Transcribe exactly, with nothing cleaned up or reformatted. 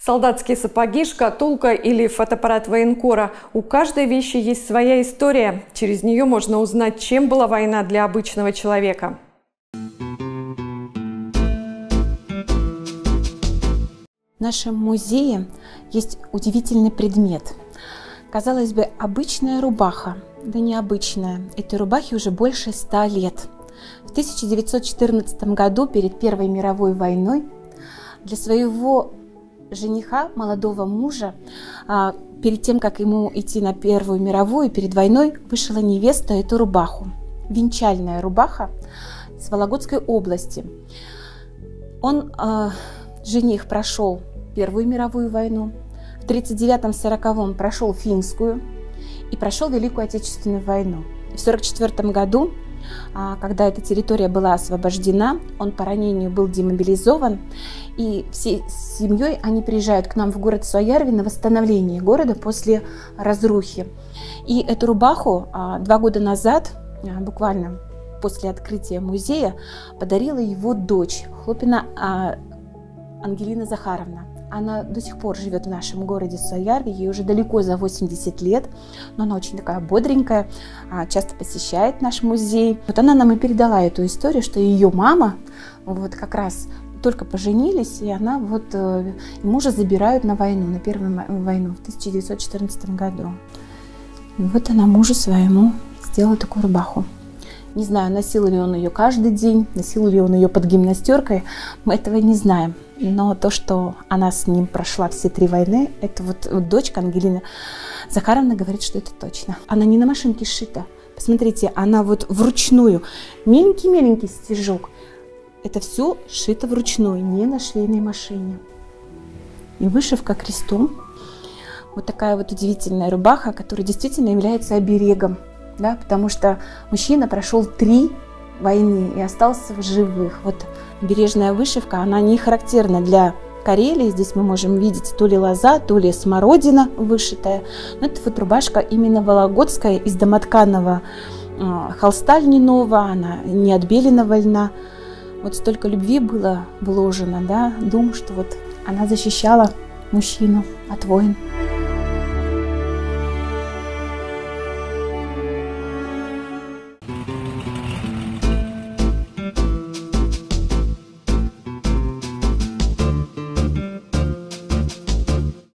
Солдатские сапоги, шкатулка или фотоаппарат военкора. У каждой вещи есть своя история. Через нее можно узнать, чем была война для обычного человека. В нашем музее есть удивительный предмет. Казалось бы, обычная рубаха, да необычная. Этой рубахе уже больше ста лет. В тысяча девятьсот четырнадцатом году, перед Первой мировой войной, для своего жениха, молодого мужа, перед тем, как ему идти на Первую мировую, перед войной, вышила невеста эту рубаху. Венчальная рубаха с Вологодской области. Он, жених, прошел Первую мировую войну, в тридцать девятом — сороковом прошел Финскую и прошел Великую Отечественную войну. В сорок четвёртом году, когда эта территория была освобождена, он по ранению был демобилизован, и всей семьей они приезжают к нам в город Суоярви на восстановление города после разрухи. И эту рубаху два года назад, буквально после открытия музея, подарила его дочь Хлопина Ангелина Захаровна. Она до сих пор живет в нашем городе Суоярви, ей уже далеко за восемьдесят лет, но она очень такая бодренькая, часто посещает наш музей. Вот она нам и передала эту историю, что ее мама вот как раз только поженились, и она вот и мужа забирают на войну, на Первую войну в тысяча девятьсот четырнадцатом году. И вот она мужу своему сделала такую рубаху. Не знаю, носил ли он ее каждый день, носил ли он ее под гимнастеркой, мы этого не знаем. Но то, что она с ним прошла все три войны, это вот, вот дочка Ангелина Захаровна говорит, что это точно. Она не на машинке сшита. Посмотрите, она вот вручную, меленький-меленький стежок. Это все сшито вручную, не на швейной машине. И вышивка крестом. Вот такая вот удивительная рубаха, которая действительно является оберегом. Да, потому что мужчина прошел три войны и остался в живых. Вот бережная вышивка, она не характерна для Карелии. Здесь мы можем видеть то ли лоза, то ли смородина вышитая. Но это вот рубашка именно вологодская, из домотканого э, холста льняного, она не отбеленного льна. Вот столько любви было вложено, да, думаю, что вот она защищала мужчину от войн.